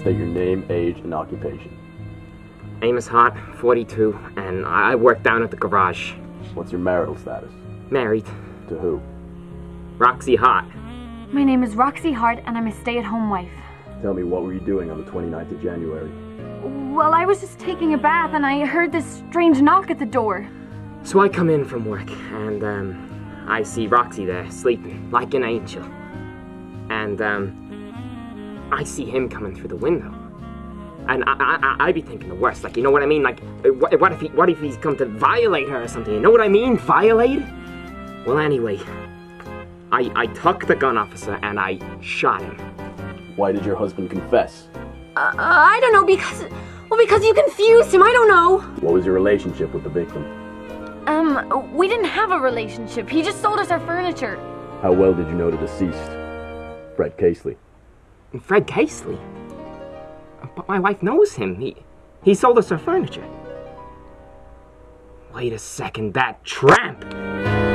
state your name, age, and occupation. Amos Hart, 42, and I work down at the garage. What's your marital status? Married. To who? Roxy Hart. My name is Roxy Hart, and I'm a stay-at-home wife. Tell me, what were you doing on the 29th of January? Well, I was just taking a bath, and I heard this strange knock at the door. So I come in from work, and I see Roxy there, sleeping, like an angel. And I see him coming through the window. And I be thinking the worst, like, you know what I mean? Like, what if he's come to violate her or something? You know what I mean? Violate? Well, anyway, I took the gun, officer, and I shot him. Why did your husband confess? I don't know, because you confused him, I don't know. What was your relationship with the victim? We didn't have a relationship. He just sold us our furniture. How well did you know the deceased? Fred Casely. Fred Casely? But my wife knows him. He sold us our furniture. Wait a second, that tramp!